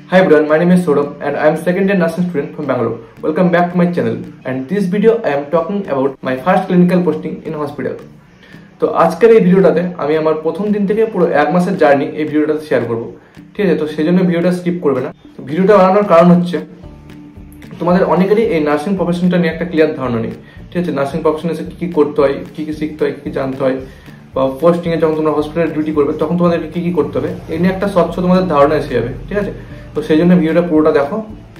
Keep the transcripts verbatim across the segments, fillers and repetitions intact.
Hi everyone, my name is Saurabh and I am second year nursing student from Bangalore. Welcome back to my channel and this video I am talking about my first clinical posting in hospital. তো আজকের এই ভিডিওটাতে আমি আমার প্রথম দিন থেকে পুরো এক মাসের জার্নি এই ভিডিওটাতে শেয়ার করব। ঠিক আছে, তো সেজন্য ভিডিওটা স্কিপ করবে না। তো ভিডিওটা বানানোর কারণ হচ্ছে তোমাদের অনেকেরই এই নার্সিং প্রফেশনটা নিয়ে একটা ক্লিয়ার ধারণা নেই। ঠিক আছে, নার্সিং প্রফেশনে এসে কি কি করতে হয়, কি কি শিখতে হয়, কি কি জানতে হয়, বা পোস্টিং এ যখন তোমরা হসপিটালে ডিউটি করবে তখন তোমাদের কি কি করতে হবে এই নিয়ে একটা স্বচ্ছ তোমাদের ধারণা এসে যাবে। ঠিক আছে, তো সেই জন্য ভিডিওটা পুরোটা দেখো।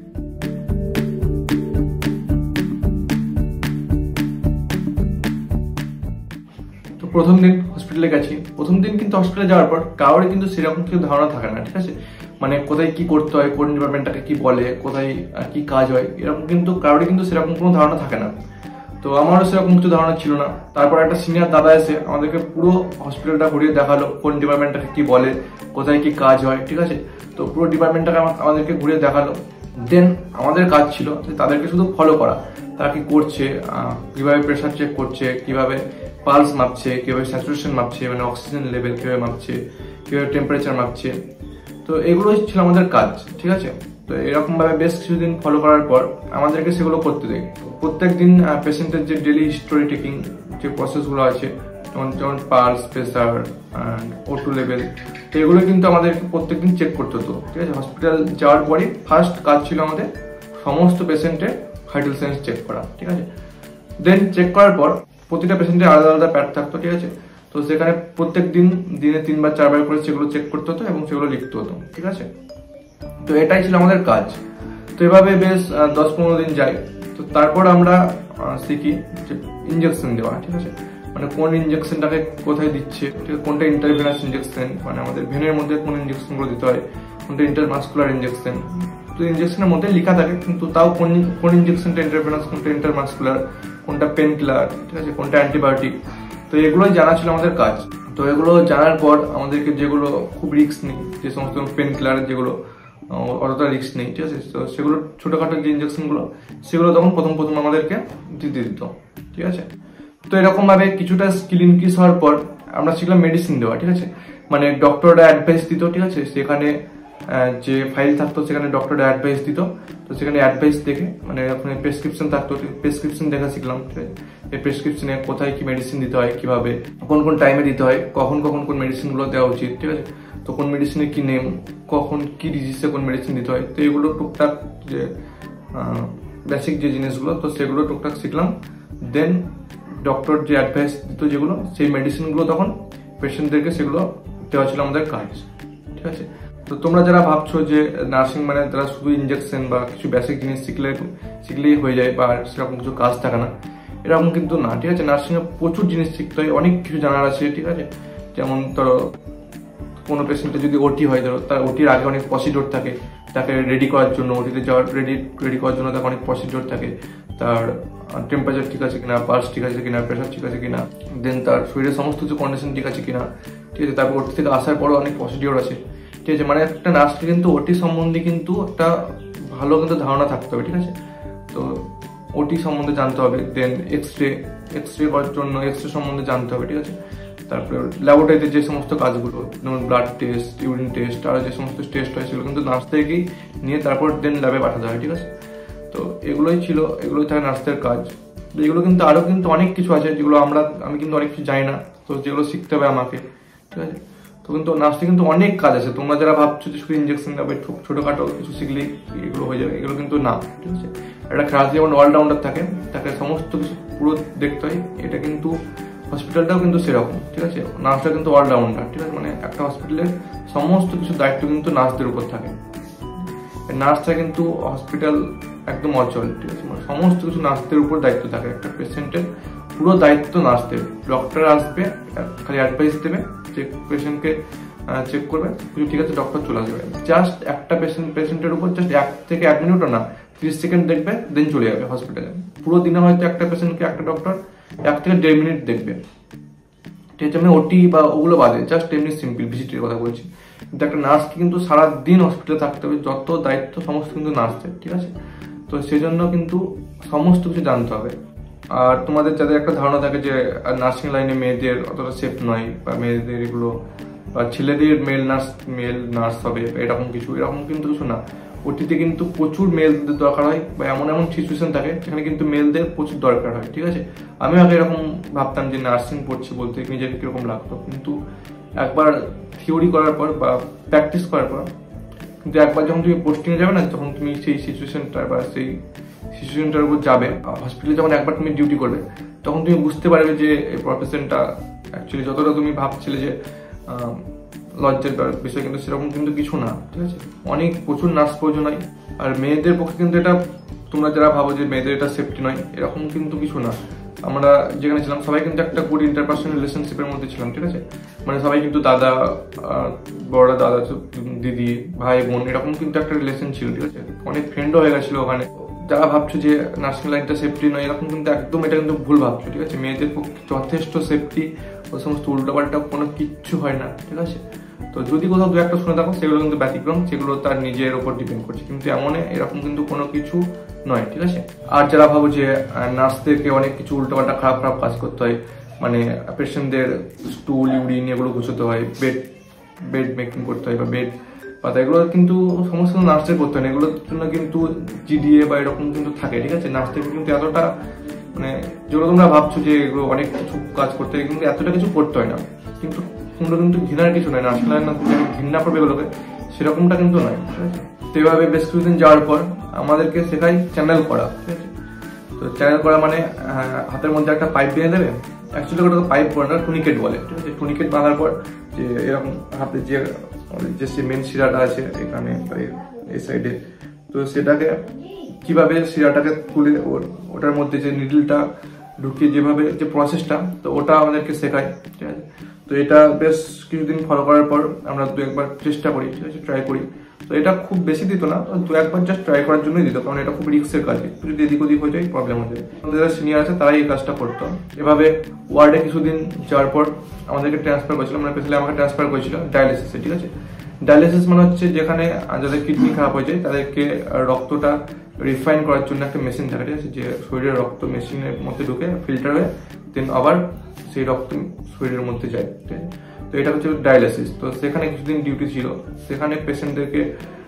তো প্রথম দিন হসপিটালে গেছি। প্রথম দিন কিন্তু হসপিটালে যাওয়ার পর কারোর কিন্তু সেরকম কিছু ধারণা থাকে না। ঠিক আছে, মানে কোথায় কি করতে হয়, কোন ডিপার্টমেন্টটাকে কি বলে, কোথায় কি কাজ হয়, এরকম কিন্তু কারোরই কিন্তু সেরকম কোনো ধারণা থাকে না। তো আমারও সেরকম কিছু ধারণা ছিল না। তারপর একটা সিনিয়র দাদা এসে আমাদেরকে পুরো হসপিটালটা ঘুরিয়ে দেখালো, কোন ডিপার্টমেন্টটাকে কি বলে, কোথায় কি কাজ হয়। ঠিক আছে, তো পুরো ডিপার্টমেন্টটাকে আমাদেরকে ঘুরিয়ে দেখালো। দেন আমাদের কাজ ছিল তাদেরকে শুধু ফলো করা, তারা কি করছে, কিভাবে প্রেশার চেক করছে, কিভাবে পালস মাপছে, কিভাবে স্যাচুরেশন মাপছে, মানে অক্সিজেন লেভেল কিভাবে মাপছে, কিভাবে টেম্পারেচার মাপছে। তো এগুলোই ছিল আমাদের কাজ। ঠিক আছে, তো এরকম ভাবে বেশ কিছুদিন ফলো করার পর আমাদেরকে সেগুলো করতে দেয়। প্রত্যেক দিন পেশেন্টের যে ডেলি হিস্টোরি টেকিং যে প্রসেসগুলো আছে, যেমন যেমন পালস, প্রেসার, ওটু লেভেল, তো এগুলো কিন্তু আমাদেরকে প্রত্যেকদিন চেক করতে হতো। ঠিক আছে, হসপিটাল যাওয়ার পরে ফার্স্ট কাজ ছিল আমাদের সমস্ত পেশেন্টের ভাইটাল সাইন্স চেক করা। ঠিক আছে, দেন চেক করার পর প্রতিটা পেশেন্টের আলাদা আলাদা প্যাড থাকতো। ঠিক আছে, তো সেখানে প্রত্যেক দিন দিনে তিনবার চারবার করে সেগুলো চেক করতে হতো এবং সেগুলো লিখতে হতো। ঠিক আছে, তো এটাই ছিল আমাদের কাজ। তো এভাবে বেশ দশ পনেরো দিন যায়। তো তারপর আমরা শিখি যে ইঞ্জেকশন দেওয়া। ঠিক আছে, মানে কোন ইঞ্জেকশনটাকে কোথায় দিচ্ছে, ঠিক আছে, কোনটা ইন্টারভেনাস ইঞ্জেকশন, মানে আমাদের ভেনের মধ্যে কোন ইঞ্জেকশনগুলো দিতে হয়, কোনটা ইন্টারমাস্কুলার ইঞ্জেকশন। তো ইঞ্জেকশনের মধ্যে লেখা থাকে, কিন্তু তাও কোন কোন ইঞ্জেকশনটা ইন্টারভেনাস, কোনটা ইন্টারমাস্কুলার, কোনটা পেন কিলার, ঠিক আছে, কোনটা অ্যান্টিবায়োটিক। তো এগুলোই জানা ছিল আমাদের কাজ। তো এগুলো জানার পর আমাদেরকে যেগুলো খুব রিস্ক নেই, যে সমস্ত পেন কিলার যেগুলো অতটা রিস্ক নেই, ঠিক আছে, তো সেগুলো ছোটখাটো যে ইঞ্জেকশনগুলো সেগুলো তখন প্রথম প্রথম আমাদেরকে দিতে দিত। ঠিক আছে, তো এরকম ভাবে কিছুটা স্কিল ইনক্রিজ হওয়ার পর আমরা শিখলাম মেডিসিন দেওয়া। ঠিক আছে, মানে ডক্টররা অ্যাডভাইস দিত। ঠিক আছে, সেখানে যে ফাইল থাকতো সেখানে ডক্টররা অ্যাডভাইস দিত। তো সেখানে অ্যাডভাইস দেখে, মানে ওখানে প্রেসক্রিপশন থাকতো, প্রেসক্রিপশন দেখা শিখলাম। ঠিক আছে, এই প্রেসক্রিপশনে কোথায় কি মেডিসিন দিতে হয়, কিভাবে কোন কোন টাইমে দিতে হয়, কখন কখন কোন মেডিসিনগুলো দেওয়া উচিত। ঠিক আছে, তো কোন মেডিসিনের কি নেম, কখন কি ডিজিজে কোন মেডিসিন দিতে হয়। তো এগুলো টুকটাক যে বেসিক যে জিনিসগুলো, তো সেগুলো টুকটাক শিখলাম। দেন ডক্টর যে অ্যাডভাইস দিত যেগুলো, সেই মেডিসিনগুলো তখন পেশেন্টদেরকে সেগুলো দেওয়া ছিল আমাদের কাজ। ঠিক আছে, তো তোমরা যারা ভাবছো যে নার্সিং মানে তারা শুধু ইঞ্জেকশন বা কিছু বেসিক জিনিস শিখলে শিখলেই হয়ে যায় বা সেরকম কিছু কাজ থাকে না, এরকম কিন্তু না। ঠিক আছে, নার্সিং এ প্রচুর জিনিস শিখতে হয়, অনেক কিছু জানার আছে। ঠিক আছে, যেমন ধরো কোনো পেশেন্টের যদি ওটি হয়, ধরো তার ওটির আগে অনেক প্রসিডিওর থাকে, তাকে রেডি করার জন্য, ওটিতে যাওয়ার রেডি রেডি করার জন্য তাকে অনেক প্রসিডিওর থাকে। তার টেম্পারেচার ঠিক আছে কিনা, পালস ঠিক আছে কিনা, প্রেশার ঠিক আছে কিনা, দেন তার শরীরের সমস্ত কিছু কন্ডিশন ঠিক আছে কিনা। ঠিক আছে, তারপর ওটি থেকে আসার পরও অনেক প্রসিডিওর আছে। ঠিক আছে, মানে একটা নার্সকে কিন্তু ওটি সম্বন্ধে কিন্তু একটা ভালো কিন্তু ধারণা থাকতে হবে। ঠিক আছে, তো ওটি সম্বন্ধে জানতে হবে। দেন এক্স রে এক্স রে করার জন্য এক্স রে সম্বন্ধে জানতে হবে। ঠিক আছে, তারপরে ল্যাবরেটরিতে যে সমস্ত কাজগুলো, যেমন ব্লাড টেস্ট, ইউরিন টেস্ট, আর যে সমস্ত টেস্ট হয় সেগুলো কিন্তু নার্স থেকেই নিয়ে তারপর দেন ল্যাবে পাঠাতে হয়। ঠিক আছে, তো এগুলোই ছিল, এগুলোই থাকে নার্সদের কাজ। এগুলো কিন্তু আরো কিন্তু অনেক কিছু আছে যেগুলো আমরা আমি কিন্তু অনেক কিছু জানি না, তো যেগুলো শিখতে হবে আমাকে। ঠিক আছে, তো কিন্তু নার্সে কিন্তু অনেক কাজ আছে। তোমরা যারা ভাবছো যে শুধু ইঞ্জেকশন দেবে, ছোটখাটো কিছু শিখলেই এগুলো হয়ে যাবে, এগুলো কিন্তু না। ঠিক আছে, একটা খেলা যেমন অলরাউন্ডার থাকে, তাকে সমস্ত কিছু পুরো দেখতে হয়, এটা কিন্তু হসপিটালটাও কিন্তু সেরকম। ঠিক আছে, নার্সটা কিন্তু অলরাউন্ডার। ঠিক আছে, মানে একটা হসপিটালের সমস্ত কিছু দায়িত্ব কিন্তু নার্সদের উপর থাকে। নার্সটা কিন্তু হসপিটাল একদম অচল। ঠিক আছে, মানে সমস্ত কিছু নার্সদের উপর দায়িত্ব থাকে। একটা পেশেন্টের পুরো দায়িত্ব নার্সদের। ডক্টর আসবে, খালি অ্যাডভাইস দেবে, যে পেশেন্টকে চেক করবে, কিছু ঠিক আছে, ডক্টর চলে আসবে। জাস্ট একটা পেশেন্ট পেশেন্টের উপর জাস্ট এক থেকে এক মিনিটও না, ত্রিশ সেকেন্ড দেখবে, দেন চলে যাবে হসপিটালে। পুরো দিনে হয়তো একটা পেশেন্টকে একটা ডক্টর এক থেকে দেড় মিনিট দেখবে। ঠিক আছে, আমি ওটি বা ওগুলো বাদে জাস্ট এমনি সিম্পল ভিজিটের কথা বলছি। কিন্তু একটা নার্সকে কিন্তু সারাদিন হসপিটালে থাকতে হবে, যত দায়িত্ব সমস্ত কিন্তু নার্সদের। ঠিক আছে, তো সেজন্য কিন্তু সমস্ত কিছু জানতে হবে। আর তোমাদের যাদের একটা ধারণা থাকে যে নার্সিং লাইনে মেয়েদের অতটা সেফ নয়, বা মেয়েদের এগুলো বা ছেলেদের মেল নার্স মেল নার্স হবে এরকম কিছু, এরকম কিন্তু কিছু না। ওটিতে কিন্তু প্রচুর মেলদের দরকার হয় বা এমন এমন সিচুয়েশন থাকে যেখানে কিন্তু মেলদের প্রচুর দরকার হয়, ঠিক আছে। আমি আগে এরকম ভাবতাম যে নার্সিং পড়ছি বলতে নিজেকে কিরকম লাগতো, কিন্তু একবার থিওরি করার পর বা প্র্যাকটিস করার পর কিন্তু একবার যখন তুমি পোস্টিংয়ে যাবে না, তখন তুমি সেই সিচুয়েশনটা বা সেই সিচুয়েশনটার উপর যাবে, হসপিটালে যখন একবার তুমি ডিউটি করবে, তখন তুমি বুঝতে পারবে যে এই প্রফেশনটা অ্যাকচুয়ালি যতটা তুমি ভাবছিলে যে লজ্জার বিষয়, কিন্তু সেরকম কিন্তু কিছু না, ঠিক আছে। অনেক প্রচুর নার্স প্রয়োজন হয়। আর মেয়েদের পক্ষে কিন্তু এটা, তোমরা যারা ভাবো যে মেয়েদের এটা সেফটি নয়, এরকম কিন্তু কিছু না। আমরা যেখানে ছিলাম সবাই কিন্তু একটা গুড ইন্টারপার্সোনাল রিলেশনশিপের মধ্যে ছিলাম, ঠিক আছে। মানে সবাই কিন্তু দাদা, বড় দাদা, দিদি, ভাই বোন, এরকম কিন্তু একটা রিলেশন ছিল, ঠিক আছে। অনেক ফ্রেন্ডও হয়ে গেছিল ওখানে। যারা ভাবছো যে নার্সিং লাইনটা সেফটি নয়, এরকম কিন্তু একদম এটা কিন্তু ভুল ভাবছো, ঠিক আছে। মেয়েদের পক্ষে যথেষ্ট সেফটি, ওই সমস্ত উল্টোপাল্টা কোনো কিচ্ছু হয় না, ঠিক আছে। তো যদি কোথাও দু একটা শুনে থাকো, সেগুলো কিন্তু ব্যতিক্রম, সেগুলো তার নিজের ওপর ডিপেন্ড করছে, কিন্তু এমন এরকম কিন্তু কোনো কিছু নয়, ঠিক আছে। আর যারা ভাবো যে নার্সদেরকে অনেক কিছু উল্টোপাল্টা খারাপ খারাপ কাজ করতে হয়, মানে পেশেন্টদের স্টুল ইউরিন এগুলো গুছোতে হয়, বেড বেড মেকিং করতে হয় বা বেড পাতা, এগুলো কিন্তু সমস্ত নার্সদের করতে হয় না। এগুলোর জন্য কিন্তু জিডিএ বা এরকম কিন্তু থাকে, ঠিক আছে। নার্সদের কিন্তু এতটা, মানে যেগুলো তোমরা ভাবছো যে এগুলো অনেক কিছু কাজ করতে হয়, কিন্তু এতটা কিছু করতে হয় না। কিন্তু তোমরা কিন্তু ঘৃণার কিছু নয়, নার্সিং লাইন ঘৃণা করবে এগুলোকে, সেরকমটা কিন্তু নয়, ঠিক আছে। তো এভাবে বেশ কিছুদিন যাওয়ার পর আমাদেরকে শেখাই চ্যানেল করা, ঠিক আছে। তো চ্যানেল করা মানে হাতের মধ্যে একটা পাইপ বেঁধে দেবে, অ্যাকচুয়ালি ওটা পাইপ বলে না, টুনিকেট বলে, ঠিক আছে। টুনিকেট বাঁধার পর যে এরকম হাতে যে যে মেন শিরাটা আছে এখানে এই সাইডে, তো সেটাকে কিভাবে শিরাটাকে তুলে ওটার মধ্যে যে নিডলটা ঢুকিয়ে যেভাবে যে প্রসেসটা, তো ওটা আমাদেরকে শেখায়, ঠিক আছে। তো এটা বেশ কিছুদিন ফলো করার পর আমরা দু একবার চেষ্টা করি, ঠিক আছে, ট্রাই করি। তো এটা খুব বেশি দিত না, দু একবার জাস্ট ট্রাই করার জন্যই দিত, কারণ এটা খুব রিস্কের কাজ, যদি এদিক ওদিক হয়ে যায় প্রবলেম হয়ে যায়। আমাদের যারা সিনিয়র আছে তারাই এই কাজটা করতো। এভাবে ওয়ার্ডে কিছুদিন যাওয়ার পর আমাদেরকে ট্রান্সফার করেছিল, মানে পেছনে আমাকে ট্রান্সফার করেছিল ডায়ালিসিসে, ঠিক আছে। ডায়ালিসিস মানে হচ্ছে যেখানে যাদের কিডনি খারাপ হয়ে যায় তাদেরকে রক্তটা রিফাইন করার জন্য একটা মেশিন থাকে, ঠিক আছে, যে শরীরের রক্ত মেশিনের মধ্যে ঢুকে ফিল্টার হয়ে দেন আবার সেই রক্ত শরীরের মধ্যে যায়, ঠিক আছে। তো এটা হচ্ছে ডায়ালিসিস। তো সেখানে কিছুদিন ডিউটি ছিল, সেখানে পেশেন্টদেরকে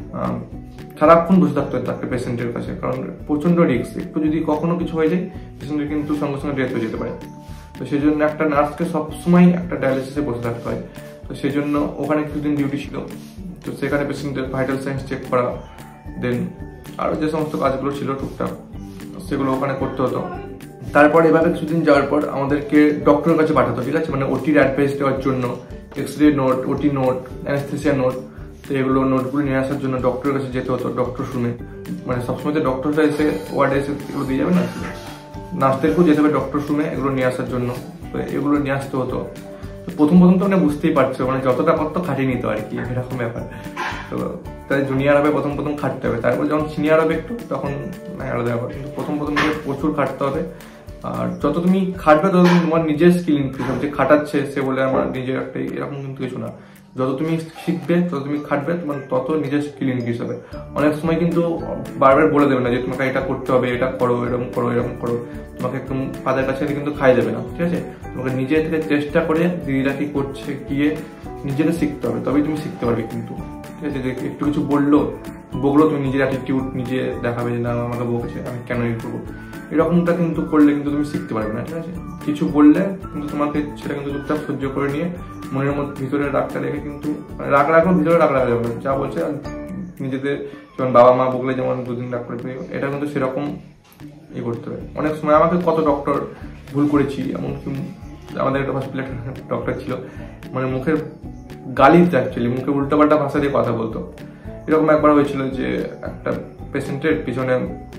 সারাক্ষণ বসে থাকতে হয় তাকে পেশেন্টের কাছে, কারণ প্রচন্ড রিস্ক, একটু যদি কখনো কিছু হয়ে যায় পেশেন্টের কিন্তু সঙ্গে সঙ্গে ডেথ হয়ে যেতে পারে। তো সেই জন্য একটা নার্সকে সবসময় একটা ডায়ালিসিসে বসে থাকতে হয়। তো সেই জন্য ওখানে কিছুদিন ডিউটি ছিল। তো সেখানে পেশেন্টের ভাইটাল সাইন্স চেক করা, দেন আরো যে সমস্ত কাজগুলো ছিল টুকটাক সেগুলো ওখানে করতে হতো। তারপর এভাবে কিছুদিন যাওয়ার পর আমাদেরকে ডক্টরের কাছে পাঠাতো, ঠিক আছে, মানে ওটির অ্যাডভাইস দেওয়ার জন্য, এক্স রে নোট, ওটি নোট, অ্যানেস্থেসিয়া নোট, তো এগুলো নোটগুলো নিয়ে আসার জন্য ডক্টরের কাছে যেতে হতো। ডক্টর শুনে, মানে সবসময় তো ডক্টররা এসে ওয়ার্ডে এসে এগুলো দিয়ে যাবে না, নার্সদেরকেও যেতে হবে ডক্টর শুনে এগুলো নিয়ে আসার জন্য। তো এগুলো নিয়ে আসতে হতো। তো প্রথম প্রথম তো মানে বুঝতেই পারছো, মানে যতটা কত খাটিয়ে নিত আর কি, এরকম ব্যাপার। তো তাই জুনিয়র হবে প্রথম প্রথম খাটতে হবে, তারপর যখন সিনিয়র হবে একটু তখন আলাদা ব্যাপার, কিন্তু প্রথম প্রথম প্রচুর খাটতে হবে। আর যত তুমি খাটবে তত তোমার নিজের স্কিল ইনক্রিজ হবে, যে খাটাচ্ছে সে বলে আমার নিজের একটা এরকম কিন্তু কিছু না। যত তুমি শিখবে, যত তুমি খাটবে, তোমার তত নিজের স্কিল ইনক্রিজ হবে। অনেক সময় কিন্তু বারবার বলে দেবে না যে তোমাকে এটা করতে হবে, এটা করো, এরকম করো, এরকম করো, তোমাকে একদম ফাদার কাছে কিন্তু খাই দেবে না, ঠিক আছে। তোমাকে নিজে থেকে চেষ্টা করে দিদিরা কি করছে গিয়ে নিজেকে শিখতে হবে, তবেই তুমি শিখতে পারবে কিন্তু, ঠিক আছে। যে একটু কিছু বললো বকলো, তুমি নিজের অ্যাটিটিউড নিজে দেখাবে যে না আমাকে বকেছে, আমি কেন এই করবো, এরকমটা কিন্তু করলে কিন্তু তুমি শিখতে পারবে না, ঠিক আছে। কিছু বললে কিন্তু তোমাকে সেটা কিন্তু চুপচাপ সহ্য করে নিয়ে মনের মধ্যে ভিতরে রাগটা রেখে কিন্তু রাগ রাখো, ভিতরে রাগ রাখা যাবে, যা বলছে নিজেদের, যেমন বাবা মা বকলে যেমন দুদিন রাগ করে, এটা কিন্তু সেরকম ই করতে হবে। অনেক সময় আমাকে কত ডক্টর ভুল করেছি, এমনকি আমাদের একটা হসপিটালে ডক্টর ছিল, মানে মুখের গালি, অ্যাকচুয়ালি মুখে উল্টোপাল্টা ভাষা দিয়ে কথা বলতো। এরকম একবার হয়েছিল যে একটা পেশেন্টের পিছনে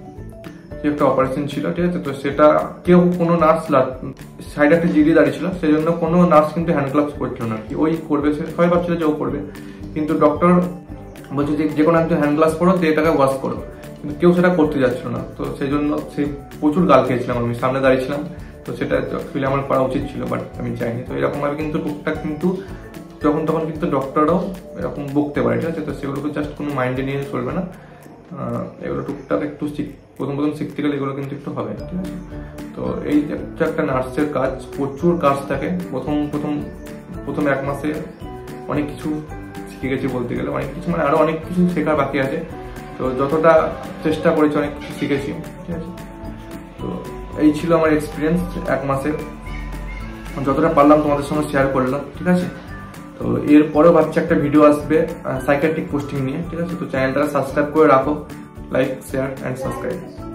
একটা অপারেশন ছিল, ঠিক আছে। তো সেটা কেউ কোনো নার্স, সাইডে একটা জিডি দাঁড়িয়ে ছিল, সেই জন্য কোনো নার্স কিন্তু হ্যান্ড গ্লাভস করছিল না, কি ওই করবে, সবাই ভাবছিল যে ও করবে, কিন্তু ডক্টর বলছে যে যে কোনো একজন হ্যান্ড গ্লাভস পরো, দিয়ে এটাকে ওয়াশ করো, কিন্তু কেউ সেটা করতে যাচ্ছিল না। তো সেই জন্য সেই প্রচুর গাল খেয়েছিলাম, আমি সামনে দাঁড়িয়েছিলাম, তো সেটা অ্যাকচুয়ালি আমার করা উচিত ছিল, বাট আমি চাইনি। তো এরকম ভাবে কিন্তু টুকটাক কিন্তু যখন তখন কিন্তু ডক্টররাও এরকম বকতে পারে, ঠিক আছে। তো সেগুলোকে জাস্ট কোনো মাইন্ডে নিয়ে চলবে না, এগুলো টুকটাক একটু প্রথম প্রথম শিখতে গেলে এগুলো কিন্তু একটু হবে, ঠিক আছে। তো এই একটা নার্সের কাজ, প্রচুর কাজ থাকে। প্রথম প্রথম প্রথম এক মাসে অনেক কিছু শিখে গেছি বলতে গেলে, অনেক কিছু মানে আরো অনেক কিছু শেখার বাকি আছে। তো যতটা চেষ্টা করেছি অনেক কিছু শিখেছি, ঠিক আছে। তো এই ছিল আমার এক্সপিরিয়েন্স এক মাসের, যতটা পারলাম তোমাদের সঙ্গে শেয়ার করলাম, ঠিক আছে। তো এরপরেও ভাবছি একটা ভিডিও আসবে সাইকিয়াট্রিক পোস্টিং নিয়ে, ঠিক আছে। তো চ্যানেলটা সাবস্ক্রাইব করে রাখো, লাইক শেয়ার অ্যান্ড সাবস্ক্রাইব।